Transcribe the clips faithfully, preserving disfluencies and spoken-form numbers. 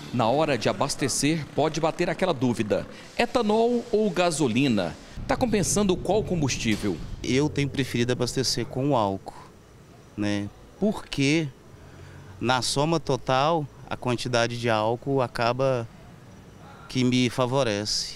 Na hora de abastecer, pode bater aquela dúvida: etanol ou gasolina? Está compensando qual combustível? Eu tenho preferido abastecer com álcool, né? Porque na soma total, a quantidade de álcool acaba que me favorece,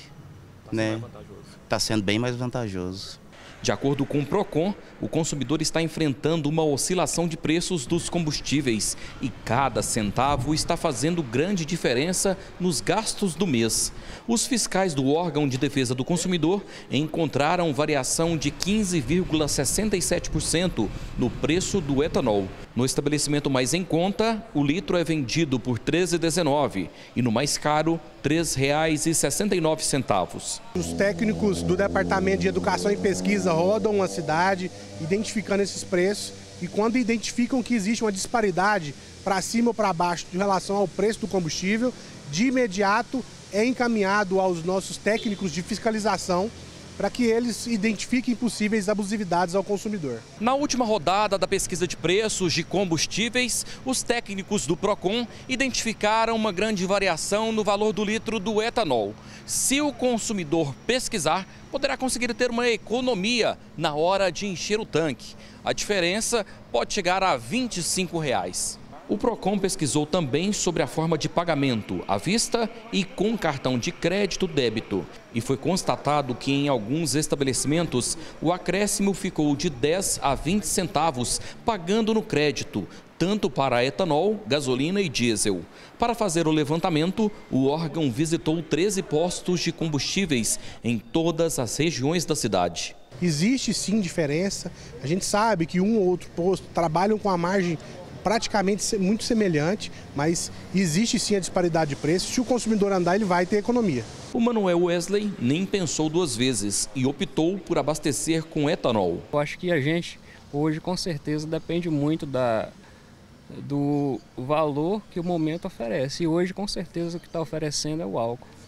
né? Está sendo bem mais vantajoso. De acordo com o Procon, o consumidor está enfrentando uma oscilação de preços dos combustíveis e cada centavo está fazendo grande diferença nos gastos do mês. Os fiscais do órgão de defesa do consumidor encontraram variação de quinze vírgula sessenta e sete por cento no preço do etanol. No estabelecimento mais em conta, o litro é vendido por treze reais e dezenove centavos e no mais caro, três reais e sessenta e nove centavos. Os técnicos do Departamento de Educação e Pesquisa rodam a cidade identificando esses preços e quando identificam que existe uma disparidade para cima ou para baixo em relação ao preço do combustível, de imediato é encaminhado aos nossos técnicos de fiscalização para que eles identifiquem possíveis abusividades ao consumidor. Na última rodada da pesquisa de preços de combustíveis, os técnicos do Procon identificaram uma grande variação no valor do litro do etanol. Se o consumidor pesquisar, poderá conseguir ter uma economia na hora de encher o tanque. A diferença pode chegar a vinte e cinco reais. O Procon pesquisou também sobre a forma de pagamento, à vista e com cartão de crédito débito. E foi constatado que em alguns estabelecimentos o acréscimo ficou de dez a vinte centavos pagando no crédito, tanto para etanol, gasolina e diesel. Para fazer o levantamento, o órgão visitou treze postos de combustíveis em todas as regiões da cidade. Existe sim diferença, a gente sabe que um ou outro posto trabalham com a margem praticamente muito semelhante, mas existe sim a disparidade de preço. Se o consumidor andar, ele vai ter economia. O Manuel Wesley nem pensou duas vezes e optou por abastecer com etanol. Eu acho que a gente hoje com certeza depende muito da, do valor que o momento oferece e hoje com certeza o que está oferecendo é o álcool.